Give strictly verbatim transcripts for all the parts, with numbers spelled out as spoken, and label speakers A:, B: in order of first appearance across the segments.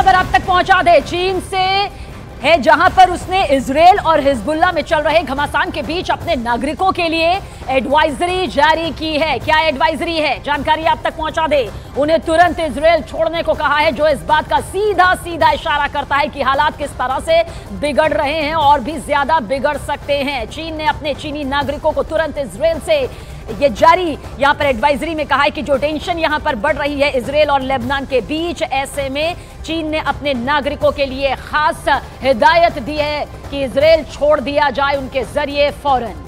A: खबर आप तक पहुंचा दे। चीन से है जहां पर उसने इजराइल और हिजबुल्लाह में चल रहे घमासान के बीच अपने नागरिकों के लिए एडवाइजरी जारी की है। क्या एडवाइजरी है, जानकारी आप तक पहुंचा दे। उन्हें तुरंत इजराइल छोड़ने को कहा है, जो इस बात का सीधा सीधा इशारा करता है कि हालात किस तरह से बिगड़ रहे हैं और भी ज्यादा बिगड़ सकते हैं। चीन ने अपने चीनी नागरिकों को तुरंत इजराइल से ये जारी यहां पर एडवाइजरी में कहा है कि जो टेंशन यहां पर बढ़ रही है इजराइल और लेबनान के बीच, ऐसे में चीन ने अपने नागरिकों के लिए खास हिदायत दी है कि इजराइल छोड़ दिया जाए उनके जरिए फौरन।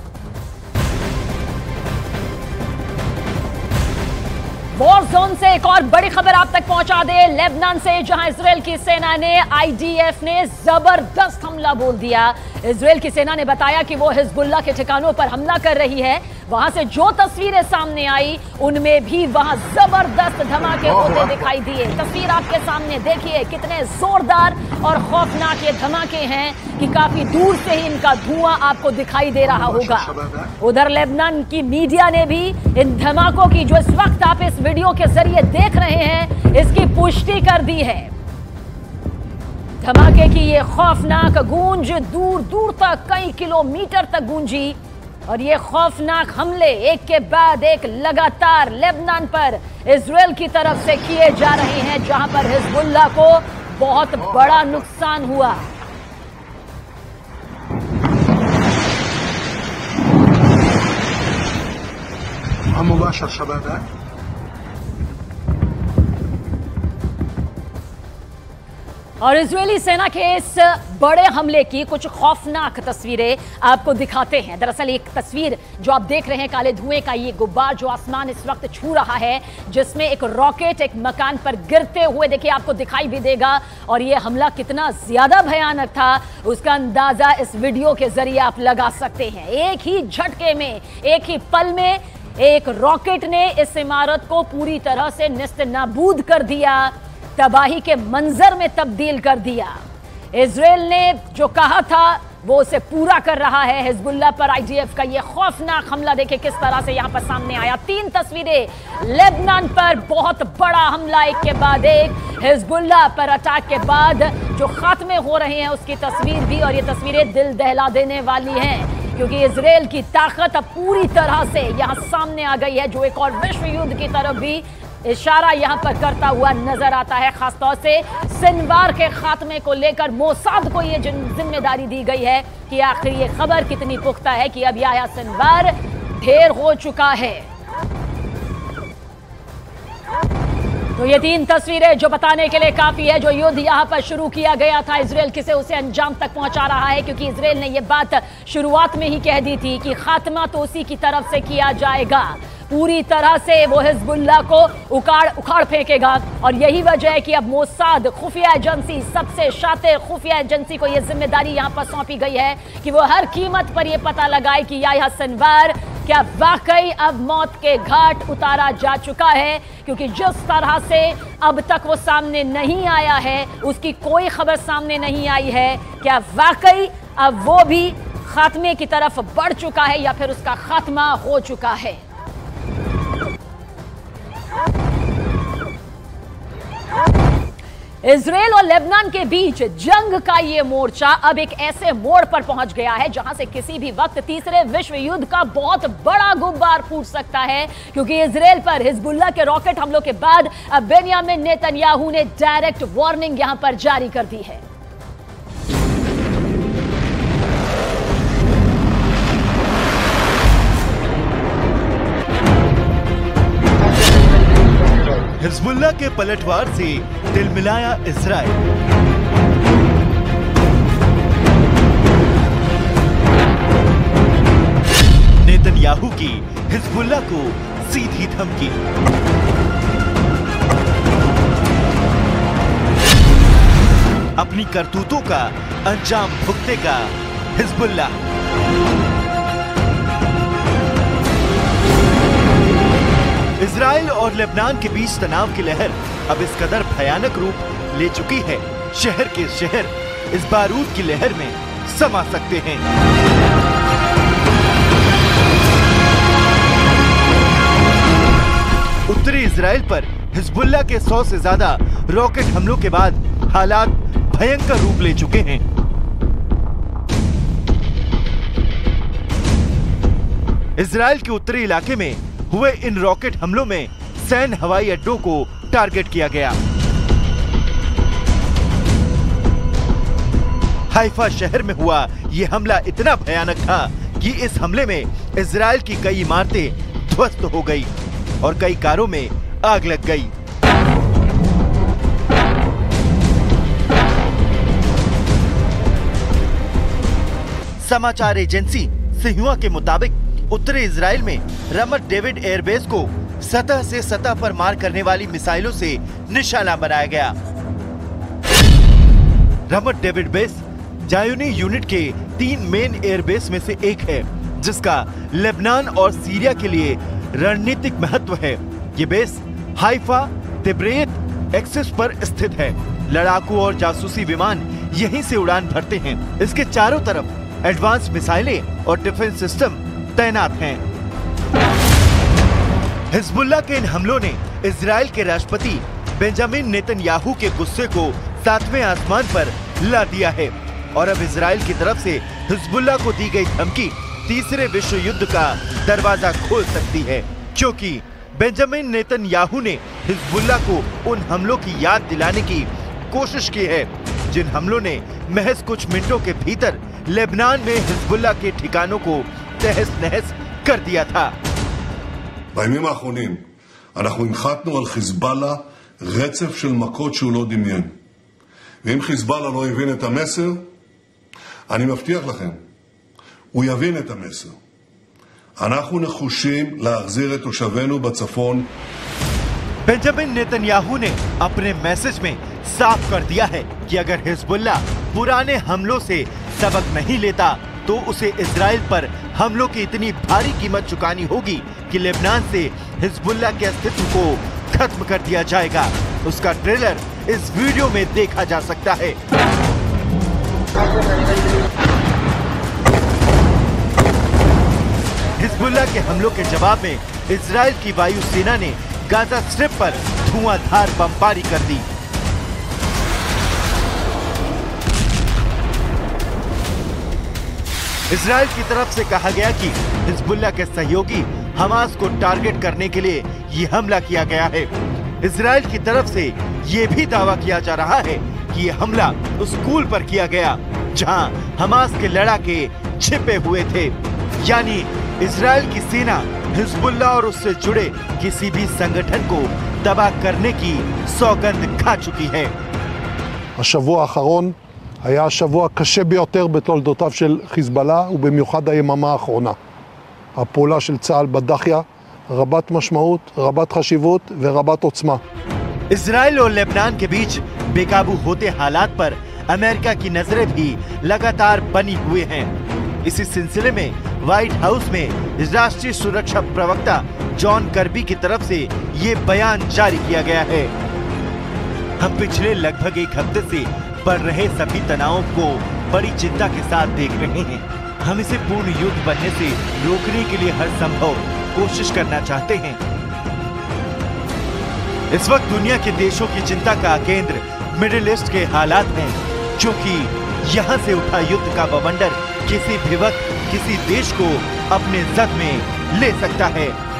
A: वॉर जोन से एक और बड़ी खबर आप तक पहुंचा दे। लेबनान से, जहां इजराइल की सेना ने आईडीएफ ने जबरदस्त हमला बोल दिया। इजराइल की सेना ने बताया कि वो हिजबुल्लाह के ठिकानों पर हमला कर रही है। वहां से जो तस्वीरें सामने आई उनमें भी वहां जबरदस्त धमाके होते दिखाई दिए। तस्वीर आपके सामने देखिए, कितने जोरदार और खौफनाक ये धमाके हैं कि काफी दूर से ही इनका धुआं आपको दिखाई दे रहा होगा। उधर लेबनान की मीडिया ने भी इन धमाकों की, जो इस वक्त आप इस वीडियो के जरिए देख रहे हैं, इसकी पुष्टि कर दी है। धमाके की ये खौफनाक गूंज दूर दूर तक, कई किलोमीटर तक गूंजी और ये खौफनाक हमले एक के बाद एक लगातार लेबनान पर इजराइल की तरफ से किए जा रहे हैं, जहां पर हिजबुल्लाह को बहुत बड़ा नुकसान हुआ। और इजरायली सेना के इस बड़े हमले की कुछ खौफनाक तस्वीरें आपको दिखाते हैं। दरअसल एक तस्वीर जो आप देख रहे हैं, काले धुएं का ये गुब्बार जो आसमान इस वक्त छू रहा है, जिसमें एक रॉकेट एक मकान पर गिरते हुए देखिए आपको दिखाई भी देगा। और ये हमला कितना ज्यादा भयानक था उसका अंदाजा इस वीडियो के जरिए आप लगा सकते हैं। एक ही झटके में, एक ही पल में एक रॉकेट ने इस इमारत को पूरी तरह से निस्त नाबूद कर दिया, तबाही के मंजर में तब्दील कर दिया। इजराइल ने जो कहा था वो उसे पूरा कर रहा है। हिजबुल्लाह पर आईडीएफ का ये खौफनाक हमला देखिए किस तरह से यहां पर सामने आया। तीन तस्वीरें लेबनान पर, बहुत बड़ा हमला एक के बाद एक। हिजबुल्लाह पर अटैक के बाद जो खात्मे हो रहे हैं उसकी तस्वीर भी, और ये तस्वीरें दिल दहला देने वाली हैं, क्योंकि इजराइल की ताकत अब पूरी तरह से यहां सामने आ गई है, जो एक और विश्व युद्ध की तरफ भी इशारा यहां पर करता हुआ नजर आता है। खासतौर से सिनवार के खात्मे को लेकर मोसाद को यह जिम्मेदारी दी गई है कि आखिर ये खबर कितनी पुख्ता है कि अब याह्या सिनवार ढेर हो चुका है। तो ये तीन तस्वीरें जो बताने के लिए काफी है, जो युद्ध यहां पर शुरू किया गया था इजराइल किसे उसे अंजाम तक पहुंचा रहा है, क्योंकि इजराइल ने यह बात शुरुआत में ही कह दी थी कि खात्मा तो उसी की तरफ से किया जाएगा। पूरी तरह से वो हिजबुल्लाह को उखाड़ उखाड़ फेंकेगा। और यही वजह है कि अब मोसाद खुफिया एजेंसी, सबसे शातिर खुफिया एजेंसी को यह जिम्मेदारी यहां पर सौंपी गई है कि वो हर कीमत पर यह पता लगाए कि याह्या सिनवार क्या वाकई अब मौत के घाट उतारा जा चुका है, क्योंकि जिस तरह से अब तक वो सामने नहीं आया है, उसकी कोई खबर सामने नहीं आई है। क्या वाकई अब वो भी खात्मे की तरफ बढ़ चुका है या फिर उसका खात्मा हो चुका है? इजराइल और लेबनान के बीच जंग का ये मोर्चा अब एक ऐसे मोड़ पर पहुंच गया है जहां से किसी भी वक्त तीसरे विश्व युद्ध का बहुत बड़ा गुब्बार फूट सकता है, क्योंकि इजराइल पर हिजबुल्लाह के रॉकेट हमलों के बाद अब बेंयामिन नेतन्याहू ने डायरेक्ट वार्निंग यहां पर जारी कर दी है।
B: हिजबुल्लाह के पलटवार से तिलमिलाया इजराइल। नेतन्याहू की हिजबुल्लाह को सीधी धमकी। अपनी करतूतों का अंजाम भुगतेगा हिजबुल्लाह। इजराइल और लेबनान के बीच तनाव की लहर अब इस कदर भयानक रूप ले चुकी है, शहर के शहर इस बारूद की लहर में समा सकते हैं। उत्तरी इजराइल पर हिजबुल्लाह के सौ से ज्यादा रॉकेट हमलों के बाद हालात भयंकर रूप ले चुके हैं। इजराइल के उत्तरी इलाके में हुए इन रॉकेट हमलों में सैन्य हवाई अड्डों को टारगेट किया गया। हाइफा शहर में हुआ यह हमला इतना भयानक था कि इस हमले में इजराइल की कई इमारतें ध्वस्त हो गई और कई कारों में आग लग गई। समाचार एजेंसी सिन्हुआ के मुताबिक उत्तरी इजराइल में रमत डेविड एयरबेस को सतह से सतह पर मार करने वाली मिसाइलों से निशाना बनाया गया। रमत डेविड बेस जायूनी यूनिट के तीन मेन एयरबेस में से एक है, जिसका लेबनान और सीरिया के लिए रणनीतिक महत्व है। ये बेस हाइफा तिब्रेत एक्सिस पर स्थित है। लड़ाकू और जासूसी विमान यहीं से उड़ान भरते हैं। इसके चारों तरफ एडवांस मिसाइलें और डिफेंस सिस्टम तैनात हैं। हिजबुल्लाह के इन हमलों ने इजराइल के राष्ट्रपति बेंजामिन नेतन्याहू के गुस्से को सातवें आसमान पर ला दिया है और अब इजराइल की तरफ से हिजबुल्लाह को दी गई धमकी तीसरे विश्व युद्ध का दरवाजा खोल सकती है, क्योंकि बेंजामिन नेतन्याहू ने हिजबुल्लाह को उन हमलों की याद दिलाने की कोशिश की है जिन हमलों ने महज कुछ मिनटों के भीतर लेबनान में हिजबुल्लाह के ठिकानों को तहस नहस कर दिया था।
C: בימים האחרונים אנחנו הנחתנו על חיזבאללה רצף של מכות שהוא לא דמיין. ואם חיזבאללה לא הבין את המסר, אני מבטיח לכם, הוא יבין את המסר. אנחנו נחושים להחזיר את תושבינו בצפון.
B: बेंजामिन नेतन्याहू ने अपने मैसेज में साफ कर दिया है कि अगर हिजबुल्लाह पुराने हमलों से सबक नहीं लेता तो उसे इजराइल पर हमलों की इतनी भारी कीमत चुकानी होगी कि लेबनान से हिजबुल्लाह के अस्तित्व को खत्म कर दिया जाएगा। उसका ट्रेलर इस वीडियो में देखा जा सकता है। हिजबुल्लाह के हमलों के जवाब में इजराइल की वायु सेना ने गाजा स्ट्रिप पर धुआंधार बमबारी कर दी। इजराइल की तरफ से कहा गया कि हिजबुल्लाह के सहयोगी हमास को टारगेट करने के लिए ये हमला किया गया है। इजराइल की तरफ से ये भी दावा किया जा रहा है कि ये हमला उस स्कूल पर किया गया जहां हमास के लड़ाके छिपे हुए थे। यानी इजराइल की सेना हिजबुल्लाह और उससे जुड़े किसी भी संगठन को तबाह करने की सौगंध खा चुकी है।
D: השבוע האחרון היה השבוע הקשה ביותר בתולדותיו של חיזבאללה, ובמיוחד היממה האחרונה. הפעולה של צה"ל בדחיה רבת משמעות, רבת חשיבות ורבת עוצמה.
B: इजराइल और लेबनान के बीच बेकाबू होते हालात पर अमेरिका की नजरें भी लगातार बनी हुए हैं। इसी सिलसिले में व्हाइट हाउस में राष्ट्रीय सुरक्षा प्रवक्ता जॉन कर्बी की तरफ से ये बयान जारी किया गया है। हम पिछले लगभग एक हफ्ते से बढ़ रहे सभी तनावों को बड़ी चिंता के साथ देख रहे हैं। हम इसे पूर्ण युद्ध बनने से रोकने के लिए हर संभव कोशिश करना चाहते हैं। इस वक्त दुनिया के देशों की चिंता का केंद्र मिडिल ईस्ट के हालात हैं, क्योंकि यहाँ से उठा युद्ध का बवंडर किसी भी वक्त किसी देश को अपने जद में ले सकता है।